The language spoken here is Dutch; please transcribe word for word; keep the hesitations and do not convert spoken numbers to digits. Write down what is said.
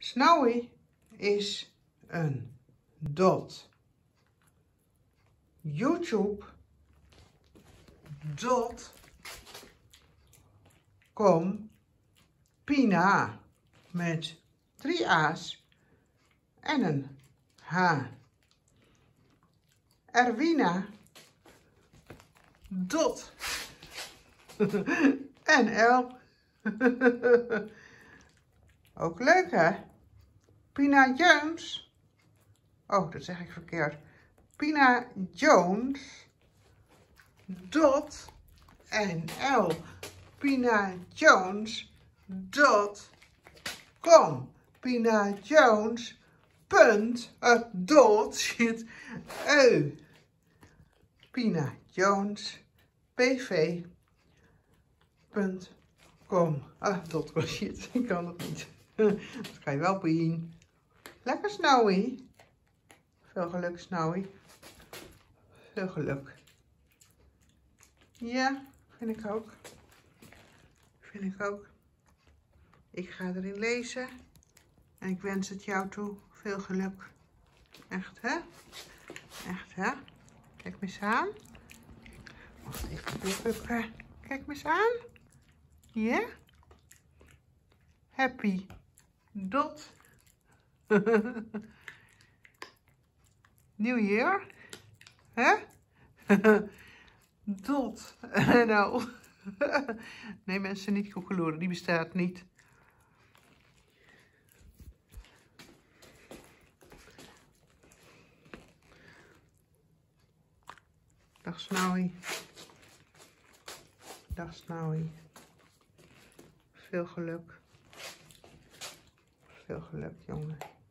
Snowy is een dot. YouTube dot com Pina met drie A's en een H. Erwina dot N L. Ook leuk, hè? Pina Jones. Oh, dat zeg ik verkeerd. Pina Jones dot N L. Pina Jones dot com. Pina Jones punt het dot zit eu. Pina Jones P V punt com. Ah, dot com shit, ik kan het niet. Dat ga je wel zien. Lekker Snowy. Veel geluk Snowy. Veel geluk. Ja, vind ik ook. Vind ik ook. Ik ga erin lezen. En ik wens het jou toe. Veel geluk. Echt, hè? Echt, hè? Kijk me eens aan. Wacht even. Kijk me eens aan. Ja? Yeah? Happy. Dot. New Year. Hè? Dot. Nou. Nee, mensen, niet koekeloeren. Die bestaat niet. Dag Snowy. Dag Snowy. Veel geluk. Veel geluk, jongen.